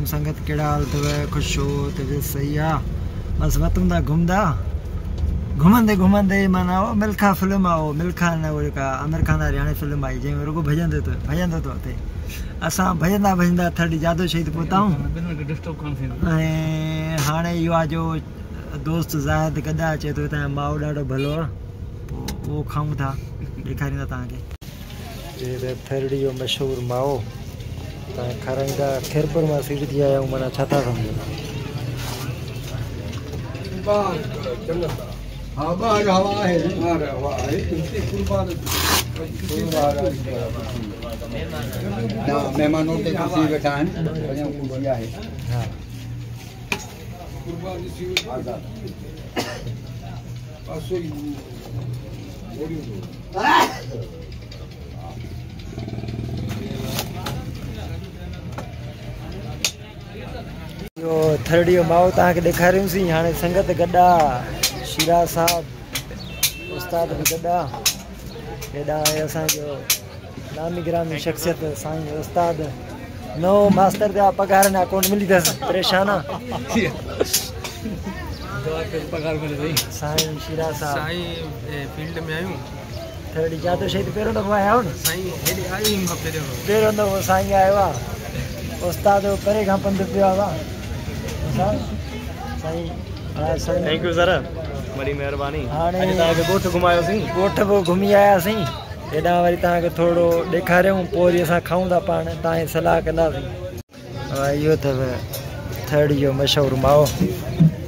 संगत केड़ा हाल तव खुश हो तबीयत सही आ बस वतन दा घुमंदे घुमंदे माना वो मिल्खा फिल्म आओ मिल्खा न वो का आमिर खान दा रियाणे फिल्म आई जे रुगो भजंदो तो ते असा भजंदा थड़ी जादो शहीद पोताऊं हाणे यो जो दोस्त ज़ाहिद गदा चे तो ता माओ डाडो भलो वो खाऊं था दिखारींदा ताके जे थरड़ी जो मशहूर माओ ता खरंगा खिरपुर मा सीट थी आया मना छाता समझो हाँ बाहर हवा है ना मेहमानों के कुर्सी बैठा है बढ़िया कुर्सियां है हां यो थर्डी माओ ता के दिखारियो सी हाने संगत गड्डा शीरा साहब उस्ताद भी गड्डा एडा असा जो नामी ग्रामी शख्सियत साईं उस्ताद नो मास्टर जा पगार ना अकाउंट मिली दस परेशान पगार मिले भाई साईं शीरा साहब साईं फील्ड में आयो थर्डी जातो शहीद पेरो दफा आया हो साईं हेडी आई हम पेरो न वो साईं आयो आ उस्ताद परे का पंध पे आवा साईं थैंक यू सर बड़ी मेहरबानी हाने ताके गोठ घुमायो सी गोठ वो घुमी आया सी एडा वरी ता के थोड़ो देखारियो पोरी असा खाऊं दा पाण ताए सलाह कंदा सी यो तव थर्ड जो मशहूर माओ